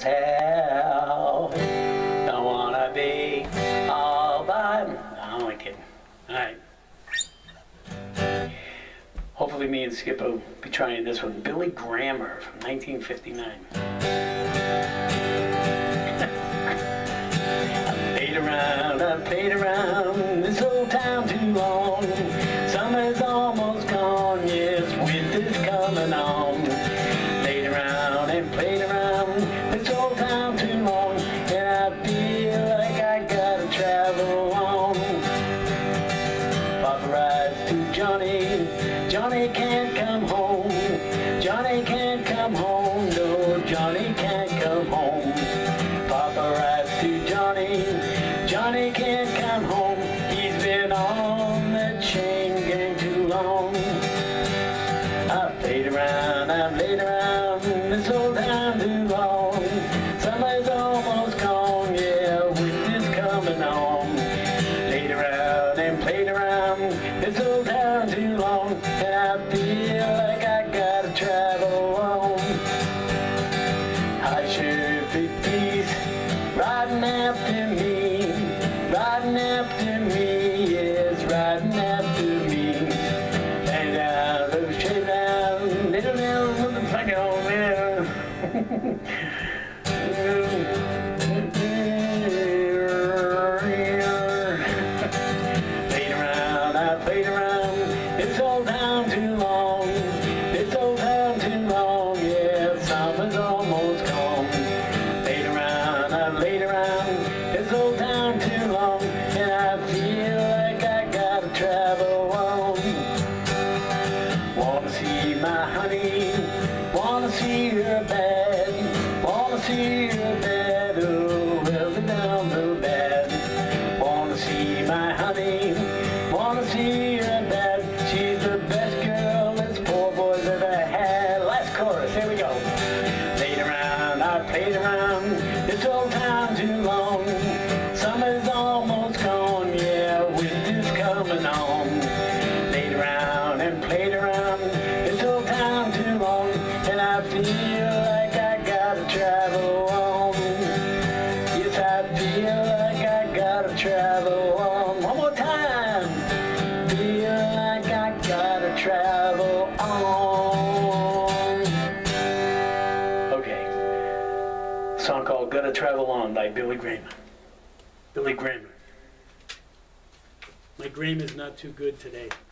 myself. Don't wanna be all by... No, I'm only kidding. Alright. Hopefully me and Skip will be trying this one. Billy Grammar from 1959. I've played around this old town too long. Summer's almost gone, yes, winter's coming on. Played around and played around this old town too long, and I feel like I gotta travel on. Papa rides to Johnny, Johnny can't come home. Johnny can't come home, no, Johnny can't come home. Papa rides to Johnny, Johnny can't come home. He's been on the chain gang too long. I've played around, I've laid around this old town too long. Summer's almost gone, yeah, winter's coming on. Laid around and played around this old town too long, and I feel like I gotta travel on. I sure big piece riding after me, riding after me, yes, riding after me. Lay down, those straight down, little motherfucker on there. Played around, I played around this old town too long, this old town too long, yeah, summer's almost gone. Played around, I laid around this old town too long, and I feel like I gotta travel on. Wanna see my honey, wanna see her bad, wanna see her bad, oh, well, down the bad. Wanna see my honey, wanna see her bad. She's the best girl this poor boy's ever had. Last chorus, here we go. Played around, I played around this old town too long. Summer's almost gone, yeah, winter's coming on. Played around and played around this old town too long, and I feel like I gotta travel on. Yes, I feel like I gotta travel on. One more time. Feel like I gotta travel on. Okay. A song called Gotta Travel On by Billy Grammar. Billy Grammar. My Grammar's not too good today.